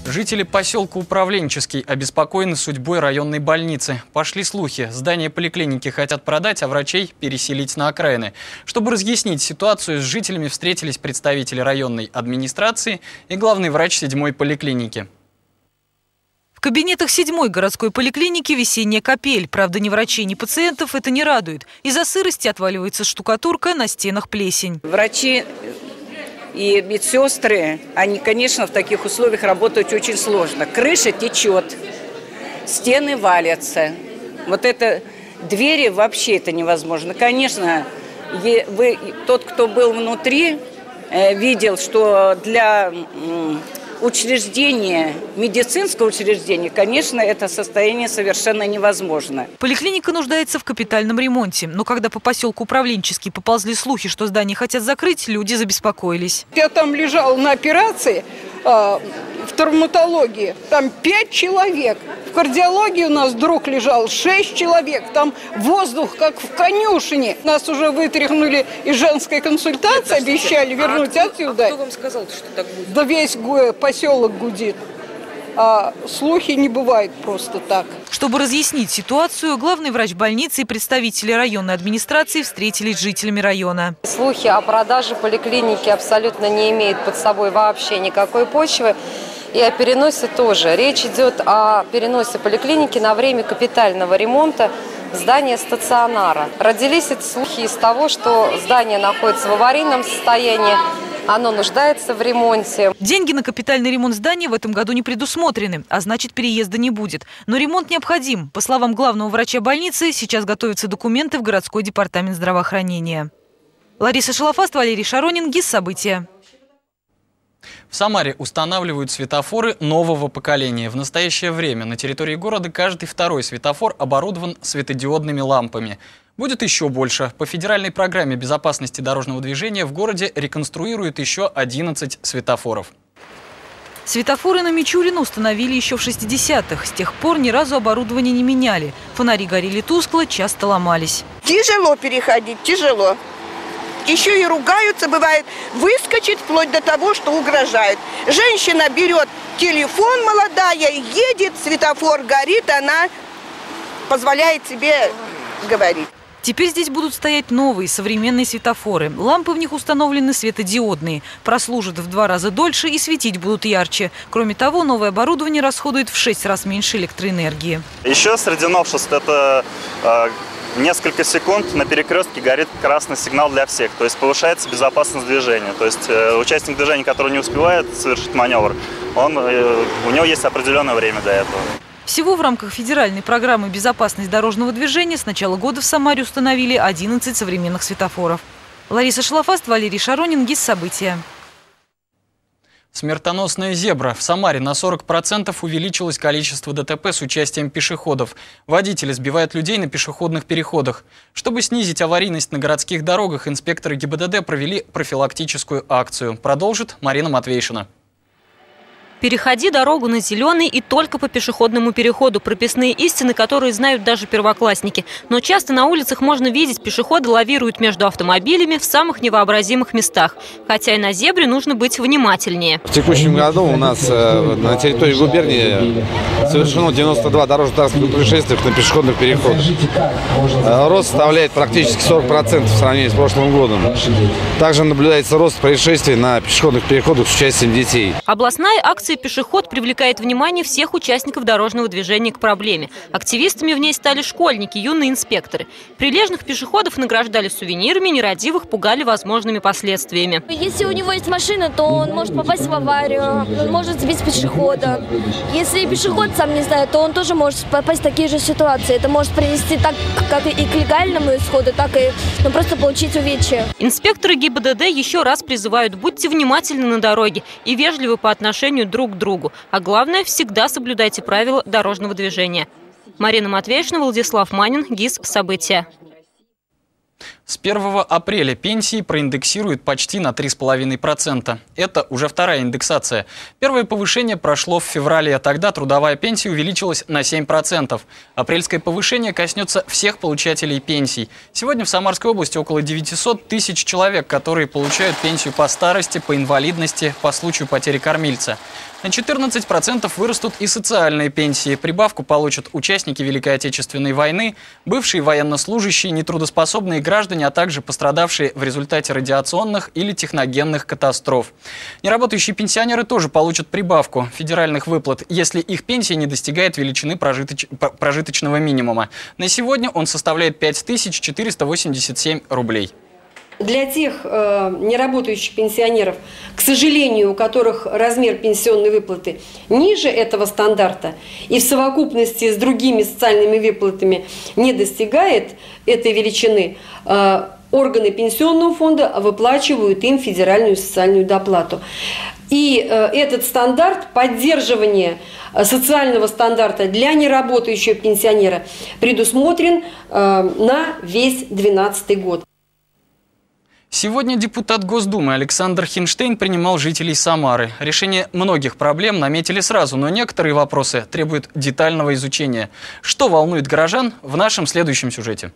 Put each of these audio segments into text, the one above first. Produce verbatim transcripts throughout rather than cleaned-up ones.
Жители поселка Управленческий обеспокоены судьбой районной больницы. Пошли слухи, здание поликлиники хотят продать, а врачей переселить на окраины. Чтобы разъяснить ситуацию, с жителями встретились представители районной администрации и главный врач седьмой поликлиники. В кабинетах седьмой городской поликлиники весенняя капель. Правда, ни врачей, ни пациентов это не радует. Из-за сырости отваливается штукатурка, на стенах плесень. Врачи и медсестры, они, конечно, в таких условиях работают очень сложно. Крыша течет, стены валятся. Вот это двери вообще это невозможно. Конечно, вы, тот, кто был внутри, видел, что для учреждения, медицинского учреждения, конечно, это состояние совершенно невозможно. Поликлиника нуждается в капитальном ремонте. Но когда по поселку Управленческий поползли слухи, что здание хотят закрыть, люди забеспокоились. Я там лежал на операции э, в травматологии, там пять человек. В кардиологии у нас друг лежал шесть человек. Там воздух, как в конюшне. Нас уже вытряхнули из женской консультации, Нет, обещали вернуть а отсюда. А кто вам сказал, что так будет? Да весь поселок гудит. А слухи не бывают просто так. Чтобы разъяснить ситуацию, главный врач больницы и представители районной администрации встретились с жителями района. Слухи о продаже поликлиники абсолютно не имеют под собой вообще никакой почвы. И о переносе тоже. Речь идет о переносе поликлиники на время капитального ремонта здания стационара. Родились эти слухи из того, что здание находится в аварийном состоянии, оно нуждается в ремонте. Деньги на капитальный ремонт здания в этом году не предусмотрены, а значит, переезда не будет. Но ремонт необходим. По словам главного врача больницы, сейчас готовятся документы в городской департамент здравоохранения. Лариса Шалафаст, Валерий Шаронин, ГИС «События». В Самаре устанавливают светофоры нового поколения. В настоящее время на территории города каждый второй светофор оборудован светодиодными лампами. Будет еще больше. По федеральной программе безопасности дорожного движения в городе реконструируют еще одиннадцать светофоров. Светофоры на Мичурина установили еще в шестидесятых. С тех пор ни разу оборудование не меняли. Фонари горели тускло, часто ломались. Тяжело переходить, тяжело. Еще и ругаются, бывает, выскочит вплоть до того, что угрожают. Женщина берет телефон молодая, едет, светофор горит, она позволяет себе говорить. Теперь здесь будут стоять новые современные светофоры. Лампы в них установлены светодиодные. Прослужат в два раза дольше и светить будут ярче. Кроме того, новое оборудование расходует в шесть раз меньше электроэнергии. Еще среди новшеств это э, несколько секунд на перекрестке горит красный сигнал для всех. То есть повышается безопасность движения. То есть э, участник движения, который не успевает совершить маневр, он, э, у него есть определенное время для этого. Всего в рамках федеральной программы «Безопасность дорожного движения» с начала года в Самаре установили одиннадцать современных светофоров. Лариса Шалафаст, Валерий Шаронин, ГИС «События». Смертоносная зебра. В Самаре на сорок процентов увеличилось количество ДТП с участием пешеходов. Водители сбивают людей на пешеходных переходах. Чтобы снизить аварийность на городских дорогах, инспекторы ГИБДД провели профилактическую акцию. Продолжит Марина Матвейшина. Переходи дорогу на зеленый и только по пешеходному переходу. Прописные истины, которые знают даже первоклассники. Но часто на улицах можно видеть, пешеходы лавируют между автомобилями в самых невообразимых местах. Хотя и на зебре нужно быть внимательнее. В текущем году у нас э, на территории губернии совершено девяносто два дорожно-транспортных происшествий на пешеходных переходах. Э, рост составляет практически сорок процентов в сравнении с прошлым годом. Также наблюдается рост происшествий на пешеходных переходах с участием детей. Областная акция «Пешеход» привлекает внимание всех участников дорожного движения к проблеме. Активистами в ней стали школьники, юные инспекторы. Прилежных пешеходов награждали сувенирами, нерадивых пугали возможными последствиями. Если у него есть машина, то он может попасть в аварию, он может сбить пешехода. Если пешеход сам не знает, то он тоже может попасть в такие же ситуации. Это может привести так, как и к легальному исходу, так и ну, просто получить увечья. Инспекторы ГИБДД еще раз призывают: будьте внимательны на дороге и вежливы по отношению друг друг к другу. А главное, всегда соблюдайте правила дорожного движения. Марина Матвейшина, Владислав Манин, ГИС «События». С первого апреля пенсии проиндексируют почти на три с половиной процента. Это уже вторая индексация. Первое повышение прошло в феврале, а тогда трудовая пенсия увеличилась на семь процентов. Апрельское повышение коснется всех получателей пенсий. Сегодня в Самарской области около девятисот тысяч человек, которые получают пенсию по старости, по инвалидности, по случаю потери кормильца. На четырнадцать процентов вырастут и социальные пенсии. Прибавку получат участники Великой Отечественной войны, бывшие военнослужащие, нетрудоспособные граждане, а также пострадавшие в результате радиационных или техногенных катастроф. Неработающие пенсионеры тоже получат прибавку федеральных выплат, если их пенсия не достигает величины прожиточ... прожиточного минимума. На сегодня он составляет пять тысяч четыреста восемьдесят семь рублей. Для тех э, неработающих пенсионеров, к сожалению, у которых размер пенсионной выплаты ниже этого стандарта и в совокупности с другими социальными выплатами не достигает этой величины, э, органы пенсионного фонда выплачивают им федеральную социальную доплату. И э, этот стандарт поддерживания социального стандарта для неработающего пенсионера предусмотрен э, на весь две тысячи двенадцатый год. Сегодня депутат Госдумы Александр Хинштейн принимал жителей Самары. Решение многих проблем наметили сразу, но некоторые вопросы требуют детального изучения. Что волнует горожан, в нашем следующем сюжете.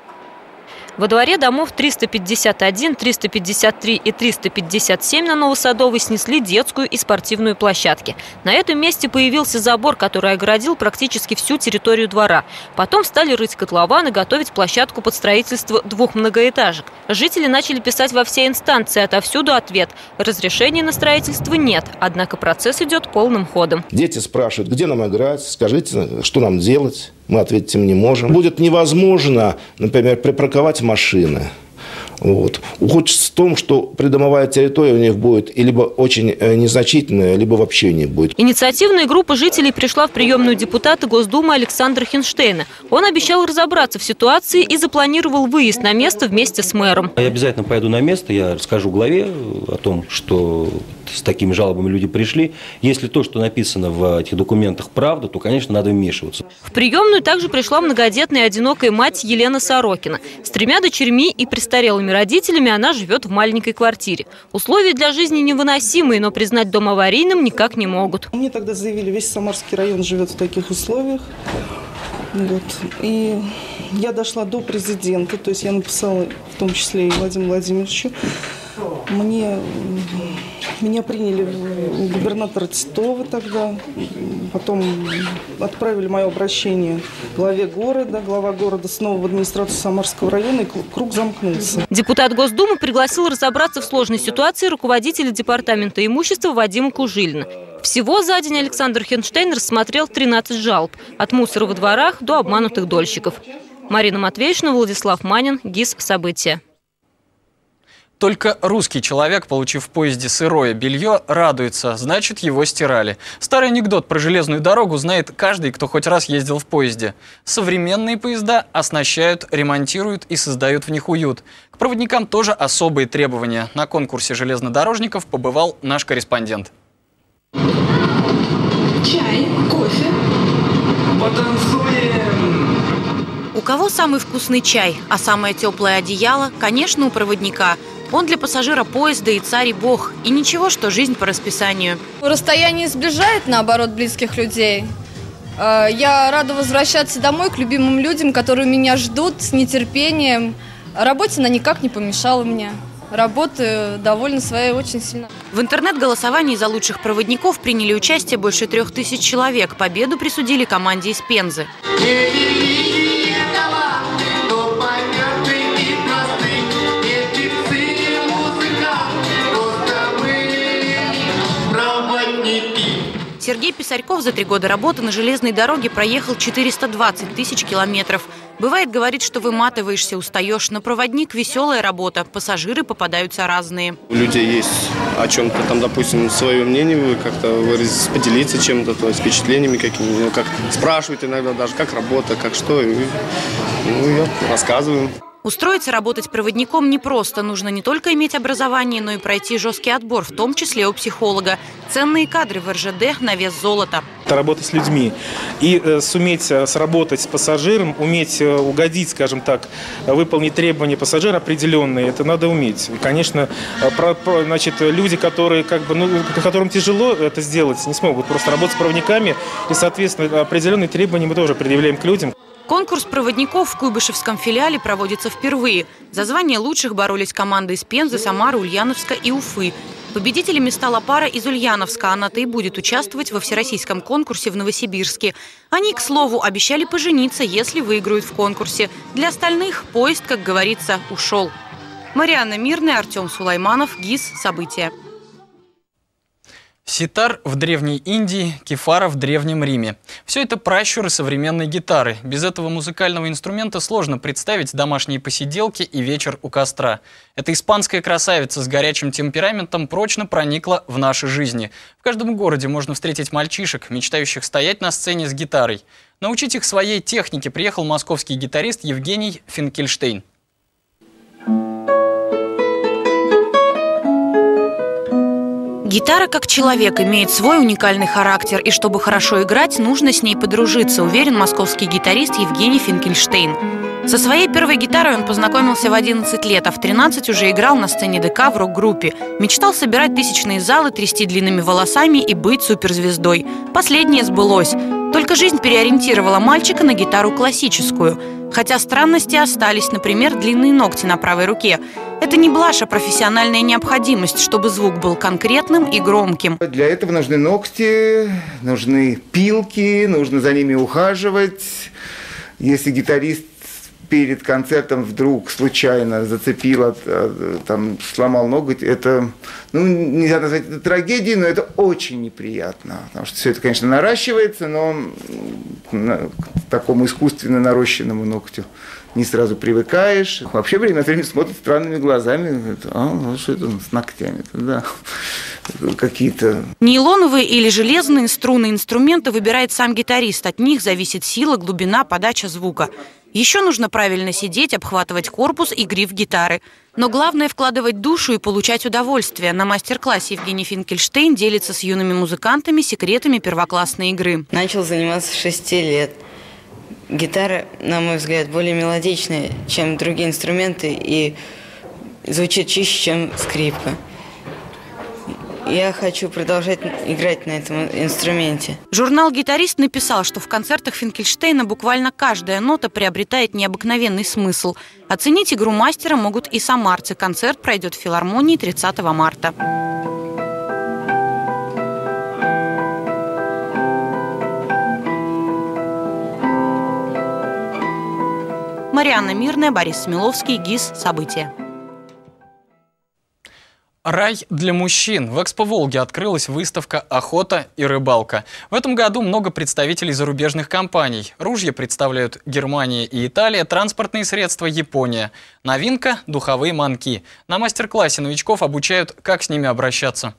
Во дворе домов триста пятьдесят один, триста пятьдесят три и триста пятьдесят семь на Новосадовой снесли детскую и спортивную площадки. На этом месте появился забор, который огородил практически всю территорию двора. Потом стали рыть котлован и готовить площадку под строительство двух многоэтажек. Жители начали писать во все инстанции, отовсюду ответ. Разрешения на строительство нет, однако процесс идет полным ходом. Дети спрашивают, где нам играть, скажите, что нам делать. Мы ответить им не можем. Будет невозможно, например, припарковать машины. Вот. Хочется в том, что придомовая территория у них будет либо очень незначительная, либо вообще не будет. Инициативная группа жителей пришла в приемную депутата Госдумы Александра Хинштейна. Он обещал разобраться в ситуации и запланировал выезд на место вместе с мэром. Я обязательно поеду на место, я расскажу главе о том, что с такими жалобами люди пришли. Если то, что написано в этих документах, правда, то, конечно, надо вмешиваться. В приемную также пришла многодетная одинокая мать Елена Сорокина. С тремя дочерьми и престарелыми родителями она живет в маленькой квартире. Условия для жизни невыносимые, но признать дом аварийным никак не могут. Мне тогда заявили, весь Самарский район живет в таких условиях. Вот. И я дошла до президента, то есть я написала в том числе и Владимиру Владимировичу. Мне, меня приняли губернатора Титова тогда, потом отправили мое обращение главе города. Глава города снова в администрацию Самарского района, и круг замкнулся. Депутат Госдумы пригласил разобраться в сложной ситуации руководителя департамента имущества Вадима Кужилина. Всего за день Александр Хинштейн рассмотрел тринадцать жалоб. От мусора во дворах до обманутых дольщиков. Марина Матвеевна, Владислав Манин, ГИС «События». Только русский человек, получив в поезде сырое белье, радуется, значит, его стирали. Старый анекдот про железную дорогу знает каждый, кто хоть раз ездил в поезде. Современные поезда оснащают, ремонтируют и создают в них уют. К проводникам тоже особые требования. На конкурсе железнодорожников побывал наш корреспондент. Чай, кофе. Потанцуем. У кого самый вкусный чай, а самое теплое одеяло, конечно, у проводника. Он для пассажира поезда и царь и бог. И ничего, что жизнь по расписанию. Расстояние сближает, наоборот, близких людей. Я рада возвращаться домой к любимым людям, которые меня ждут с нетерпением. Работе она никак не помешала мне. Работаю довольна своей очень сильно. В интернет-голосовании за лучших проводников приняли участие больше трех тысяч человек. Победу присудили команде из Пензы. Сергей Писарьков за три года работы на железной дороге проехал четыреста двадцать тысяч километров. Бывает, говорит, что выматываешься, устаешь, но проводник – веселая работа, пассажиры попадаются разные. У людей есть о чем-то там, допустим, свое мнение, как-то выразить, поделиться чем-то, то есть впечатлениями какими-то, ну, как спрашивают иногда даже, как работа, как что, и, ну, я рассказываю. Устроиться работать проводником непросто. Нужно не только иметь образование, но и пройти жесткий отбор, в том числе у психолога. Ценные кадры в эр жэ дэ на вес золота. Это работа с людьми. И э, суметь э, сработать с пассажиром, уметь э, угодить, скажем так, выполнить требования пассажира определенные, это надо уметь. И, конечно, э, про, про, значит, люди, которые, как бы, ну, которым тяжело это сделать, не смогут просто работать с проводниками. И, соответственно, определенные требования мы тоже предъявляем к людям. Конкурс проводников в Куйбышевском филиале проводится впервые. За звание лучших боролись команды из Пензы, Самары, Ульяновска и Уфы. Победителями стала пара из Ульяновска. Она-то и будет участвовать во всероссийском конкурсе в Новосибирске. Они, к слову, обещали пожениться, если выиграют в конкурсе. Для остальных поезд, как говорится, ушел. Марианна Мирная, Артем Сулайманов, ГИС. События. Ситар в Древней Индии, кефара в Древнем Риме. Все это пращуры современной гитары. Без этого музыкального инструмента сложно представить домашние посиделки и вечер у костра. Эта испанская красавица с горячим темпераментом прочно проникла в наши жизни. В каждом городе можно встретить мальчишек, мечтающих стоять на сцене с гитарой. Научить их своей технике приехал московский гитарист Евгений Финкельштейн. Гитара, как человек, имеет свой уникальный характер, и чтобы хорошо играть, нужно с ней подружиться, уверен московский гитарист Евгений Финкельштейн. Со своей первой гитарой он познакомился в одиннадцать лет, а в тринадцать уже играл на сцене дэ ка в рок-группе. Мечтал собирать тысячные залы, трясти длинными волосами и быть суперзвездой. Последнее сбылось. Только жизнь переориентировала мальчика на гитару классическую. Хотя странности остались, например, длинные ногти на правой руке. Это не блажь, а профессиональная необходимость, чтобы звук был конкретным и громким. Для этого нужны ногти, нужны пилки, нужно за ними ухаживать. Если гитарист перед концертом вдруг случайно зацепил, там, сломал ноготь, это, ну, нельзя назвать это трагедией, но это очень неприятно. Потому что все это, конечно, наращивается, но к такому искусственно нарощенному ногтю не сразу привыкаешь. Вообще время от времени смотрят странными глазами. Говорят, а, ну что это с ногтями? Да, какие-то... Нейлоновые или железные струнные инструменты выбирает сам гитарист. От них зависит сила, глубина, подача звука. Еще нужно правильно сидеть, обхватывать корпус и гриф гитары. Но главное – вкладывать душу и получать удовольствие. На мастер-классе Евгений Финкельштейн делится с юными музыкантами секретами первоклассной игры. Начал заниматься с шести лет. Гитара, на мой взгляд, более мелодичная, чем другие инструменты, и звучит чище, чем скрипка. Я хочу продолжать играть на этом инструменте. Журнал «Гитарист» написал, что в концертах Финкельштейна буквально каждая нота приобретает необыкновенный смысл. Оценить игру мастера могут и самарцы. Концерт пройдет в филармонии тридцатого марта. Марианна Мирная, Борис Смеловский, ГИС. События. Рай для мужчин. В Экспо Волге открылась выставка «Охота и рыбалка». В этом году много представителей зарубежных компаний. Ружья представляют Германия и Италия, транспортные средства – Япония. Новинка – духовые манки. На мастер-классе новичков обучают, как с ними обращаться.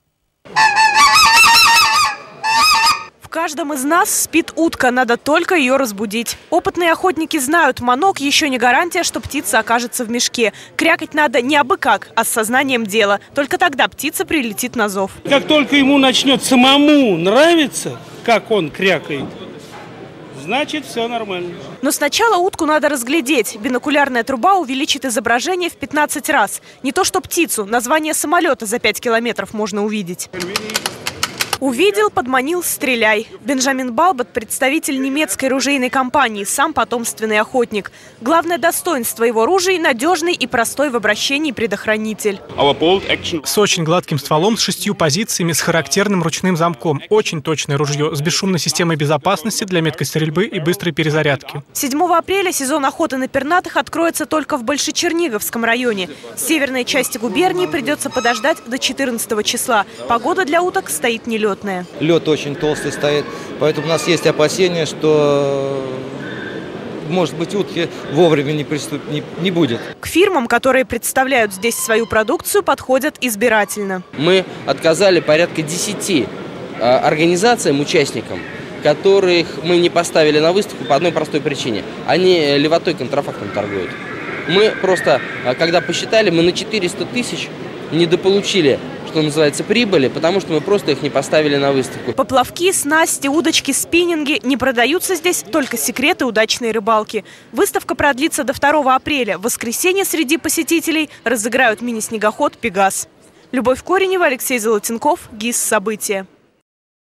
В каждом из нас спит утка, надо только ее разбудить. Опытные охотники знают, манок еще не гарантия, что птица окажется в мешке. Крякать надо не абы как, а с сознанием дела. Только тогда птица прилетит на зов. Как только ему начнет самому нравиться, как он крякает, значит, все нормально. Но сначала утку надо разглядеть. Бинокулярная труба увеличит изображение в пятнадцать раз. Не то что птицу, название самолета за пять километров можно увидеть. Увидел, подманил, стреляй. Бенджамин Балбот – представитель немецкой ружейной компании, сам потомственный охотник. Главное достоинство его ружей – надежный и простой в обращении предохранитель. С очень гладким стволом, с шестью позициями, с характерным ручным замком. Очень точное ружье, с бесшумной системой безопасности для меткой стрельбы и быстрой перезарядки. седьмого апреля сезон охоты на пернатых откроется только в Большечерниговском районе. В северной части губернии придется подождать до четырнадцатого числа. Погода для уток стоит нелетная. Лед очень толстый стоит, поэтому у нас есть опасения, что, может быть, утки вовремя не, приступ... не, не будет. К фирмам, которые представляют здесь свою продукцию, подходят избирательно. Мы отказали порядка десяти организациям, участникам, которых мы не поставили на выставку по одной простой причине. Они левотой контрафактом торгуют. Мы просто, когда посчитали, мы на четыреста тысяч недополучили, что называется, прибыли, потому что мы просто их не поставили на выставку. Поплавки, снасти, удочки, спиннинги. Не продаются здесь только секреты удачной рыбалки. Выставка продлится до второго апреля. В воскресенье среди посетителей разыграют мини-снегоход «Пегас». Любовь Коренева, Алексей Золотенков, ГИС «События».